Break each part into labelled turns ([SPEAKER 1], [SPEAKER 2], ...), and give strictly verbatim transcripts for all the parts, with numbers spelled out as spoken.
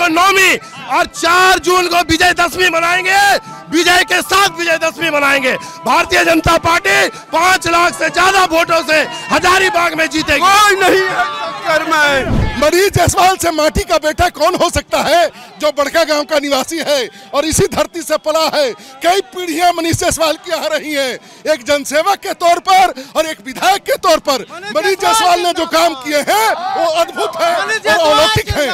[SPEAKER 1] को नौवीं और चार जून को विजयदशमी मनाएंगे। विजय के साथ विजयदशमी मनाएंगे। भारतीय जनता पार्टी पांच लाख से ज्यादा वोटों से हजारीबाग में जीतेगी।
[SPEAKER 2] कोई नहीं है टक्कर में।
[SPEAKER 3] मनीष जायसवाल से माटी का बेटा कौन हो सकता है जो बड़का गांव का निवासी है और इसी धरती से पला है। कई पीढ़ियां मनीष जायसवाल की आ रही हैं, एक जनसेवक के तौर पर और एक विधायक के तौर पर। मनीष जायसवाल ने जो काम किए हैं वो अद्भुत है और अलौकिक है।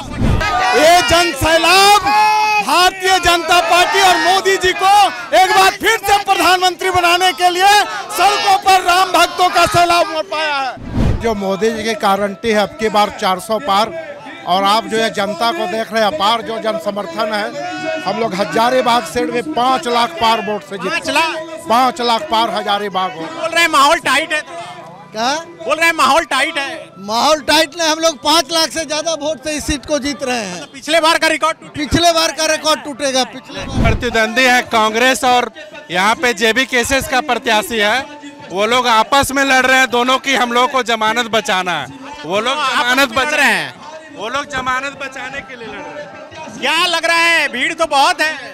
[SPEAKER 2] ये जन सैलाब भारतीय जनता पार्टी और मोदी जी को एक बार फिर से प्रधानमंत्री बनाने के लिए सड़कों पर राम भक्तों का सैलाब उमड़ पाया है।
[SPEAKER 4] जो मोदी जी की गारंटी है अब की बार चार सौ पार, और आप जो है जनता को देख रहे हैं अपार जो जन समर्थन है। हम लोग हजारीबाग सीट में पाँच लाख पार वोट से जीते। पाँच लाख पार हजारीबाग हो।
[SPEAKER 5] बोल रहे हैं माहौल टाइट है।
[SPEAKER 6] क्या
[SPEAKER 5] बोल रहे हैं माहौल टाइट है?
[SPEAKER 6] माहौल टाइट नहीं, हम लोग पाँच लाख से ज्यादा वोट से इस सीट को जीत रहे हैं।
[SPEAKER 5] तो पिछले बार का रिकॉर्ड
[SPEAKER 6] पिछले बार का रिकॉर्ड टूटेगा। पिछले बार
[SPEAKER 7] प्रतिद्वंदी है कांग्रेस और यहाँ पे जेबी केसेस का प्रत्याशी है। वो लोग आपस में लड़ रहे हैं, दोनों की हम लोग को जमानत बचाना है। वो लोग जमानत बचा रहे हैं, वो लोग जमानत बचाने के लिए लड़ रहे हैं।
[SPEAKER 5] क्या लग रहा है? भीड़ तो बहुत है।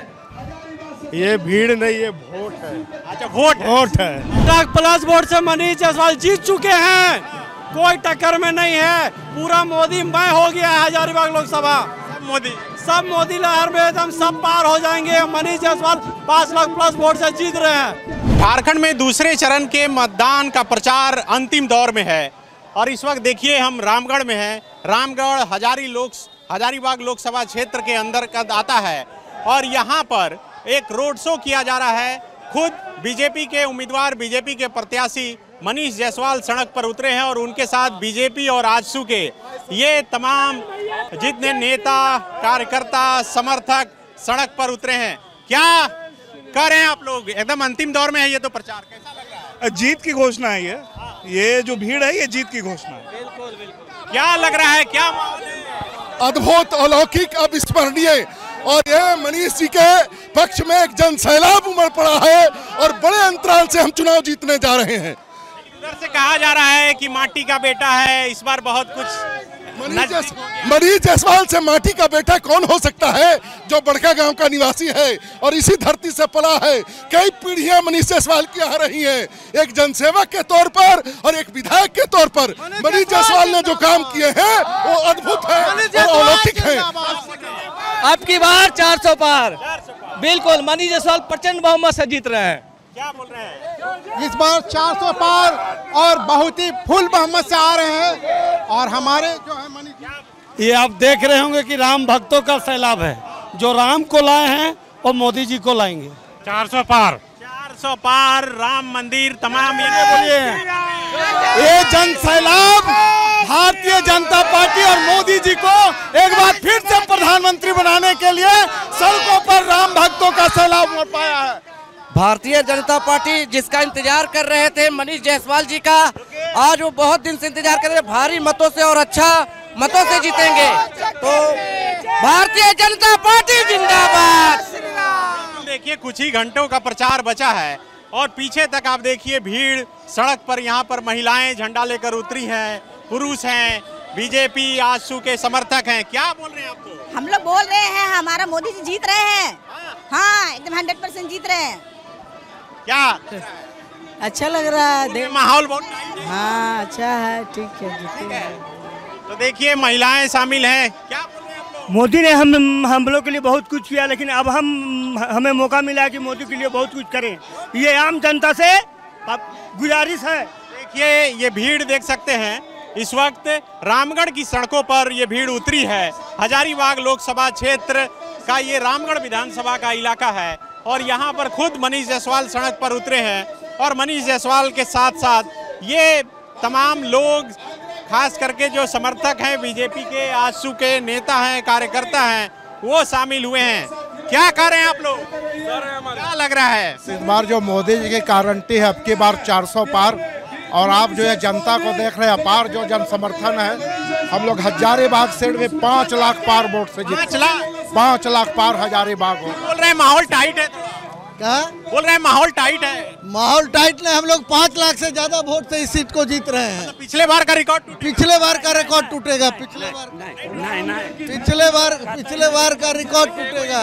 [SPEAKER 2] ये भीड़ नहीं, ये वोट है।
[SPEAKER 5] अच्छा वोट
[SPEAKER 2] वोट है।
[SPEAKER 8] लाख प्लस वोट से मनीष जायसवाल जीत चुके हैं, कोई टक्कर में नहीं है। पूरा मोदी मैं हो गया है हजारीबाग लोकसभा।
[SPEAKER 5] सब मोदी
[SPEAKER 8] सब मोदी लहर में एकदम सब पार हो जाएंगे। मनीष जायसवाल पाँच लाख प्लस वोट से जीत रहे हैं।
[SPEAKER 5] झारखंड में दूसरे चरण के मतदान का प्रचार अंतिम दौर में है और इस वक्त देखिए हम रामगढ़ में हैं। रामगढ़ हजारी लोक हजारीबाग लोकसभा क्षेत्र के अंदर का आता है और यहाँ पर एक रोड शो किया जा रहा है। खुद बीजेपी के उम्मीदवार, बीजेपी के प्रत्याशी मनीष जायसवाल सड़क पर उतरे हैं और उनके साथ बीजेपी और आजसू के ये तमाम जितने नेता, कार्यकर्ता, समर्थक सड़क पर उतरे हैं। क्या कह रहे हैं आप लोग? एकदम अंतिम दौर में है ये तो प्रचार, कैसा लग रहा है?
[SPEAKER 2] जीत की घोषणा है ये ये जो भीड़ है ये जीत की घोषणा है।
[SPEAKER 5] बिल्कुल बिल्कुल। क्या लग रहा है? क्या माहौल है?
[SPEAKER 3] अद्भुत, अलौकिक, अविस्मरणीय। और ये मनीष जी के पक्ष में एक जन सैलाब उमड़ पड़ा है और बड़े अंतराल से हम चुनाव जीतने जा रहे हैं।
[SPEAKER 5] उधर से कहा जा रहा है कि माटी का बेटा है, इस बार बहुत कुछ
[SPEAKER 3] मनीष जायसवाल से माटी का बेटा कौन हो सकता है जो बड़का गांव का निवासी है और इसी धरती से पला है। कई पीढ़ियां मनीष जायसवाल की आ रही हैं, एक जनसेवक के तौर पर और एक विधायक के तौर पर। मनीष जायसवाल ने जो काम किए हैं वो अद्भुत है और अलौकिक है।
[SPEAKER 8] अब की बार चार सौ पार, बिल्कुल मनीष जायसवाल प्रचंड बहुमत से जीत रहे हैं।
[SPEAKER 5] क्या बोल रहे हैं?
[SPEAKER 4] इस बार चार सौ पार और बहुत ही फुल बहुमत से आ रहे हैं और हमारे जो है मनीष,
[SPEAKER 8] ये आप देख रहे होंगे कि राम भक्तों का सैलाब है। जो राम को लाए हैं और मोदी जी को लाएंगे।
[SPEAKER 5] चार सौ पार चार सौ पार राम मंदिर तमाम। ये
[SPEAKER 8] बोलिए
[SPEAKER 2] ये जन सैलाब भारतीय जनता पार्टी और मोदी जी को एक बार फिर से प्रधानमंत्री बनाने के लिए सड़कों पर राम भक्तों का सैलाब उमड़ पाया है।
[SPEAKER 9] भारतीय जनता पार्टी जिसका इंतजार कर रहे थे मनीष जायसवाल जी का, आज वो बहुत दिन से इंतजार कर रहे हैं। भारी मतों से और अच्छा मतों से जीतेंगे। तो भारतीय जनता पार्टी जिंदाबाद।
[SPEAKER 5] देखिए कुछ ही घंटों का प्रचार बचा है और पीछे तक आप देखिए भीड़ सड़क पर। यहाँ पर महिलाएं झंडा लेकर उतरी हैं, पुरुष हैं, बीजेपी आजसू के समर्थक हैं। क्या बोल रहे हैं आप? तो
[SPEAKER 10] हम लोग बोल रहे हैं हमारा मोदी जी जीत रहे हैं। हाँ एकदम हंड्रेड परसेंट जीत रहे हैं।
[SPEAKER 5] क्या
[SPEAKER 10] अच्छा लग रहा है?
[SPEAKER 5] माहौल बहुत
[SPEAKER 10] हाँ अच्छा है, ठीक है, ठीक है।
[SPEAKER 5] तो देखिए महिलाएं शामिल हैं। क्या बोल रहे हैं आप लोग?
[SPEAKER 8] मोदी ने हम हम लोग के लिए बहुत कुछ किया, लेकिन अब हम हमें मौका मिला कि मोदी के लिए बहुत कुछ करें। ये आम जनता से गुजारिश है।
[SPEAKER 5] देखिए ये भीड़ देख सकते हैं, इस वक्त रामगढ़ की सड़कों पर ये भीड़ उतरी है। हजारीबाग लोकसभा क्षेत्र का ये रामगढ़ विधानसभा का इलाका है और यहाँ पर खुद मनीष जायसवाल सड़क पर उतरे हैं और मनीष जायसवाल के साथ साथ ये तमाम लोग, खास करके जो समर्थक हैं बीजेपी के, आजसू के नेता हैं, कार्यकर्ता हैं, वो शामिल हुए हैं। क्या कह रहे हैं आप लोग? क्या लग रहा है?
[SPEAKER 4] इस बार जो मोदी जी की गारंटी है अब की बार चार सौ पार, और आप जो है जनता को देख रहे हैं अपार जो जन समर्थन है। हम लोग हजारीबाग सीट में पाँच लाख पार वोट से जीते। पाँच लाख पार हजारीबाग हो।
[SPEAKER 5] बोल रहे हैं माहौल टाइट है।
[SPEAKER 6] कहा
[SPEAKER 5] बोल रहे हैं माहौल टाइट है।
[SPEAKER 6] माहौल टाइट नहीं, हम लोग पाँच लाख से ज्यादा वोट से इस सीट को जीत रहे हैं।
[SPEAKER 5] तो पिछले बार का रिकॉर्ड
[SPEAKER 6] पिछले बार का रिकॉर्ड टूटेगा। पिछले बार
[SPEAKER 8] नहीं नहीं
[SPEAKER 6] पिछले बार पिछले बार का रिकॉर्ड टूटेगा।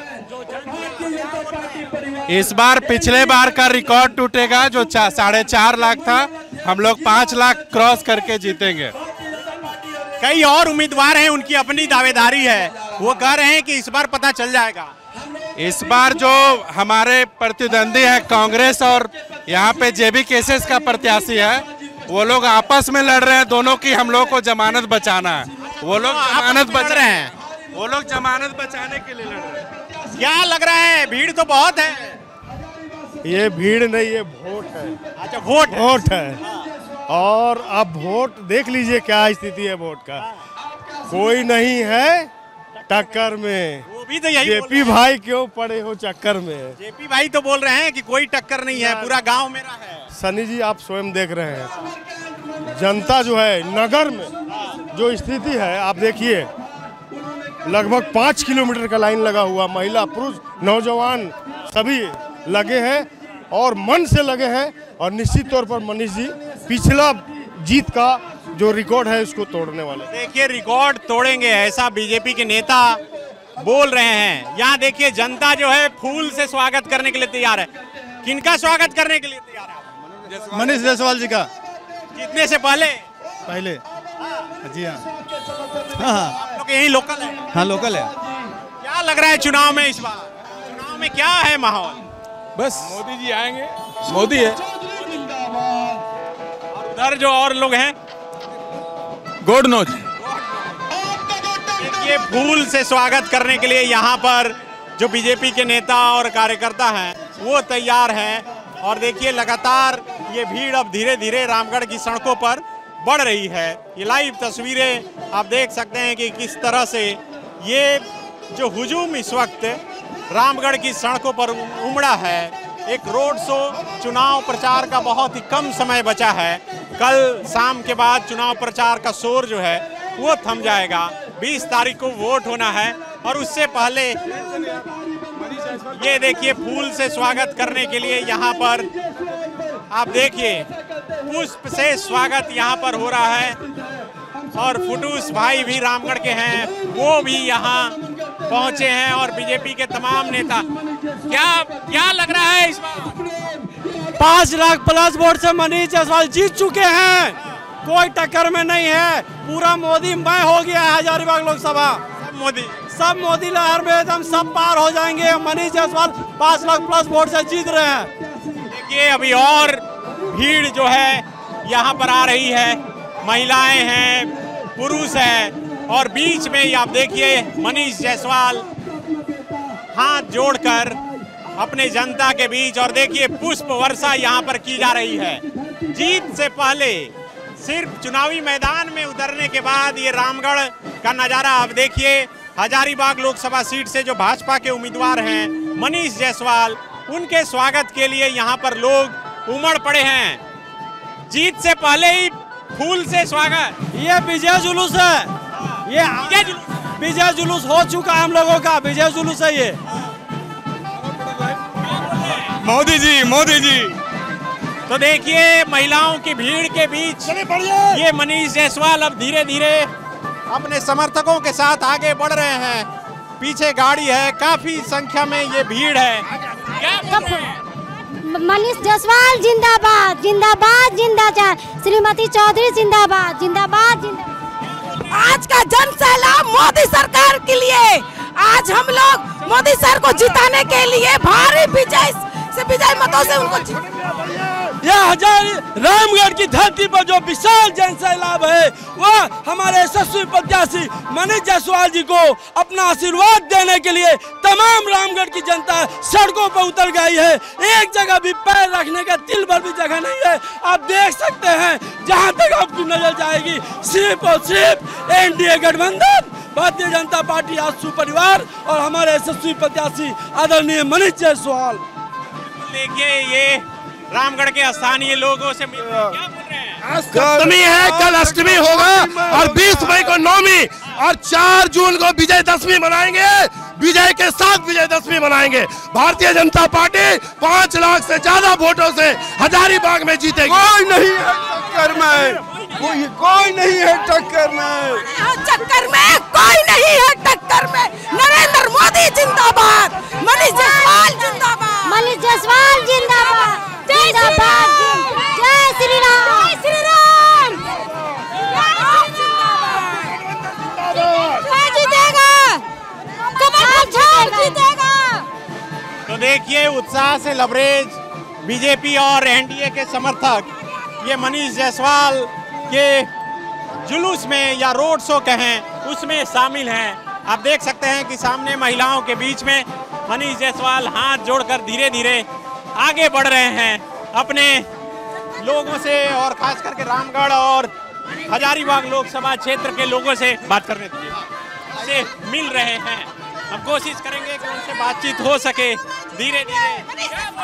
[SPEAKER 7] इस बार पिछले बार का रिकॉर्ड टूटेगा जो चा, साढ़े चार लाख था, हम लोग पाँच लाख क्रॉस करके जीतेंगे।
[SPEAKER 5] कई और उम्मीदवार हैं, उनकी अपनी दावेदारी है, वो कह रहे हैं कि इस बार पता चल जाएगा।
[SPEAKER 7] इस बार जो हमारे प्रतिद्वंदी है कांग्रेस और यहाँ पे जेबी केसेस का प्रत्याशी है, वो लोग आपस में लड़ रहे हैं, दोनों की हम लोग को जमानत बचाना है। वो लोग जमानत बचा रहे हैं, वो लोग जमानत बचाने के लिए लड़ रहे हैं।
[SPEAKER 5] क्या लग रहा है, भीड़ तो बहुत है।
[SPEAKER 11] ये भीड़ नहीं, ये वोट है।
[SPEAKER 5] अच्छा वोट
[SPEAKER 11] वोट है। और अब वोट देख लीजिए क्या स्थिति है वोट का, कोई नहीं है टक्कर में।
[SPEAKER 5] वो भी तो यही
[SPEAKER 11] जेपी भाई क्यों पड़े हो चक्कर में?
[SPEAKER 5] जेपी भाई तो बोल रहे हैं कि कोई टक्कर नहीं है, पूरा गांव मेरा है।
[SPEAKER 11] सनी जी आप स्वयं देख रहे हैं, जनता जो है नगर में जो स्थिति है, आप देखिए लगभग पाँच किलोमीटर का लाइन लगा हुआ, महिला पुरुष नौजवान सभी लगे हैं और मन से लगे हैं। और निश्चित तौर पर मनीष जी पिछला जीत का जो रिकॉर्ड है उसको तोड़ने वाले।
[SPEAKER 5] देखिए रिकॉर्ड तोड़ेंगे, ऐसा बीजेपी के नेता बोल रहे हैं। यहाँ देखिए जनता जो है फूल से स्वागत करने के लिए तैयार है। किनका स्वागत करने के लिए तैयार है?
[SPEAKER 2] मनीष जायसवाल जी का।
[SPEAKER 5] जीतने से पहले
[SPEAKER 2] पहले जी हाँ
[SPEAKER 5] हाँ आप लोग यही लोकल है?
[SPEAKER 2] हाँ लोकल है।
[SPEAKER 5] क्या लग रहा है चुनाव में इस बार? चुनाव में क्या है माहौल?
[SPEAKER 12] बस मोदी जी आएंगे, मोदी है।
[SPEAKER 5] और उधर जो और लोग हैं
[SPEAKER 12] गॉड नोज।
[SPEAKER 5] ये फूल से स्वागत करने के लिए यहाँ पर जो बीजेपी के नेता और कार्यकर्ता हैं वो तैयार हैं। और देखिए लगातार ये भीड़ अब धीरे धीरे रामगढ़ की सड़कों पर बढ़ रही है। ये लाइव तस्वीरें आप देख सकते हैं कि किस तरह से ये जो हुजूम इस वक्त रामगढ़ की सड़कों पर उमड़ा है। एक रोड शो, चुनाव प्रचार का बहुत ही कम समय बचा है। कल शाम के बाद चुनाव प्रचार का शोर जो है वो थम जाएगा। बीस तारीख को वोट होना है और उससे पहले ये देखिए फूल से स्वागत करने के लिए यहाँ पर आप देखिए पुष्प से स्वागत यहाँ पर हो रहा है। और फुटूस भाई भी रामगढ़ के हैं, वो भी यहाँ पहुंचे हैं और बीजेपी के तमाम नेता। क्या क्या लग रहा है इस बार?
[SPEAKER 8] पाँच लाख प्लस वोट से मनीष जायसवाल जीत चुके हैं, कोई टक्कर में नहीं है। पूरा मोदी मय हो गया है हजारीबाग लोकसभा।
[SPEAKER 5] सब मोदी
[SPEAKER 8] सब मोदी लहर में एकदम सब पार हो जाएंगे। मनीष जायसवाल पाँच लाख प्लस वोट से जीत रहे हैं।
[SPEAKER 5] देखिए अभी और भीड़ जो है यहाँ पर आ रही है, महिलाएं हैं, पुरुष हैं और बीच में ही आप देखिए मनीष जायसवाल हाथ जोड़कर अपने जनता के बीच। और देखिए पुष्प वर्षा यहाँ पर की जा रही है। जीत से पहले सिर्फ चुनावी मैदान में उतरने के बाद ये रामगढ़ का नज़ारा आप देखिए। हजारीबाग लोकसभा सीट से जो भाजपा के उम्मीदवार हैं मनीष जायसवाल, उनके स्वागत के लिए यहाँ पर लोग उमड़ पड़े हैं। जीत से पहले ही फूल से स्वागत।
[SPEAKER 8] ये विजय जुलूस है, ये विजय जुलूस हो चुका है हम लोगों का, विजय जुलूस है ये।
[SPEAKER 12] मोदी जी मोदी जी।
[SPEAKER 5] तो देखिए महिलाओं की भीड़ के बीच ये मनीष जायसवाल अब धीरे धीरे अपने समर्थकों के साथ आगे बढ़ रहे हैं। पीछे गाड़ी है, काफी संख्या में ये भीड़ है।
[SPEAKER 13] मनीष जायसवाल जिंदाबाद जिंदाबाद जिंदाबाद, श्रीमती चौधरी जिंदाबाद जिंदाबाद जिंदाबाद।
[SPEAKER 14] आज का जन सैलाब मोदी सरकार के लिए, आज हम लोग मोदी सर को जिताने के लिए भारी विजय से विजय मतों से उनको
[SPEAKER 8] यह हजारी रामगढ़ की धरती पर जो विशाल जन सैलाब है वह हमारे यशस्वी प्रत्याशी मनीष जायसवाल जी को अपना आशीर्वाद देने के लिए तमाम रामगढ़ की जनता सड़कों पर उतर गई है। एक जगह भी पैर रखने का तिल भर भी जगह नहीं है। आप देख सकते हैं जहां तक आपकी नजर जाएगी सिर्फ और सिर्फ एनडीए गठबंधन, भारतीय जनता पार्टी आजसू परिवार और हमारे यशस्वी प्रत्याशी आदरणीय मनीष जायसवाल।
[SPEAKER 5] देखिए ये रामगढ़ के स्थानीय लोगों से क्या बोल रहे हैं?
[SPEAKER 1] अष्टमी है, कल अष्टमी होगा और बीस मई को नौमी और चार जून को विजयदशमी मनाएंगे, विजय के साथ विजयदशमी मनाएंगे। भारतीय जनता पार्टी पांच लाख से ज्यादा वोटों से हजारीबाग में जीतेगी।
[SPEAKER 15] कोई नहीं है टक्कर में, कोई कोई नहीं है टक्कर में,
[SPEAKER 14] चक्कर में कोई नहीं है टक्कर में। नरेंद्र मोदी जिंदाबाद, मनीष जायसवाल जिंदाबाद,
[SPEAKER 13] मनीष जायसवाल जिंदाबाद, जिंदाबाद, जय श्री राम, जय श्री राम, जीतेगा, कमल जीतेगा।
[SPEAKER 5] तो देखिए उत्साह से लबरेज बीजेपी और एनडीए के समर्थक ये मनीष जायसवाल के जुलूस में या रोड शो कहें उसमें शामिल हैं। आप देख सकते हैं कि सामने महिलाओं के बीच में मनीष जायसवाल हाथ जोड़कर धीरे धीरे आगे बढ़ रहे हैं अपने लोगों से, और खास करके रामगढ़ और हजारीबाग लोकसभा क्षेत्र के लोगों से बात करने के लिए से मिल रहे हैं। हम कोशिश करेंगे कि उनसे बातचीत हो सके धीरे धीरे।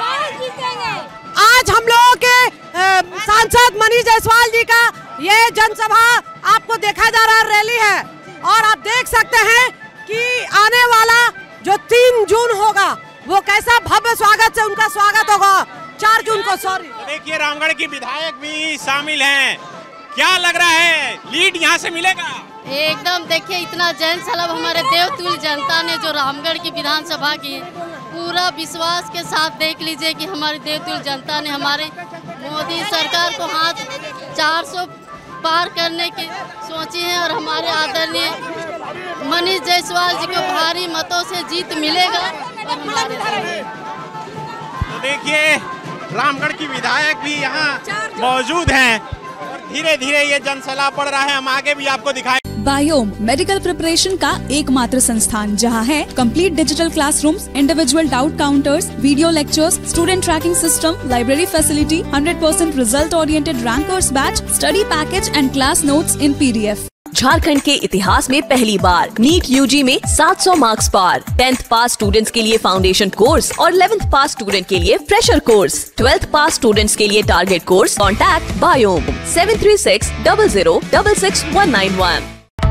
[SPEAKER 14] आज हम लोगों के सांसद मनीष जायसवाल जी का ये जनसभा आपको देखा जा रहा रैली है, और आप देख सकते हैं कि आने वाला जो तीन जून होगा वो कैसा भव्य स्वागत से उनका स्वागत होगा। चार जून को सॉरी
[SPEAKER 5] देखिए रामगढ़ की विधायक भी शामिल हैं। क्या लग रहा है लीड यहाँ से मिलेगा?
[SPEAKER 16] एकदम देखिए इतना जैन सलाब हमारे देवतुल्य जनता ने जो रामगढ़ की विधानसभा की पूरा विश्वास के साथ देख लीजिए कि हमारी देवतुल्य जनता ने हमारे मोदी सरकार को हाथ चार सौ पार करने की सोची है, और हमारे आदरणीय मनीष जायसवाल जी को भारी मतों से जीत मिलेगा। और हमारे
[SPEAKER 5] तो देखिए रामगढ़ की विधायक भी यहाँ मौजूद हैं और धीरे धीरे ये जनसैलाब बढ़ रहा है। हम आगे भी आपको दिखाएं।
[SPEAKER 17] बायोम मेडिकल प्रिपरेशन का एकमात्र संस्थान जहां है complete digital classrooms, individual doubt counters, video lectures, student tracking system, library facility, hundred percent result oriented rankers batch, study package and class notes in PDF.
[SPEAKER 18] Jharkhand के इतिहास में पहली बार नीट यूजी में सात सौ मार्क्स पार, टेंथ पास स्टूडेंट्स के लिए फाउंडेशन कोर्स और इलेवेंथ पास स्टूडेंट के लिए fresher course, twelfth pass students के लिए टारगेट कोर्स। कॉन्टैक्ट बायोम seven three six double zero double six one nine one.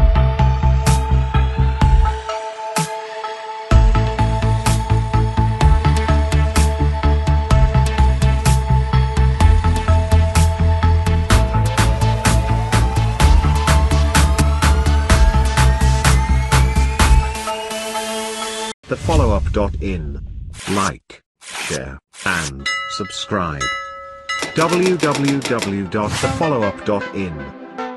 [SPEAKER 19] the follow up dot in. Like, share, and subscribe. w w w dot the follow up dot in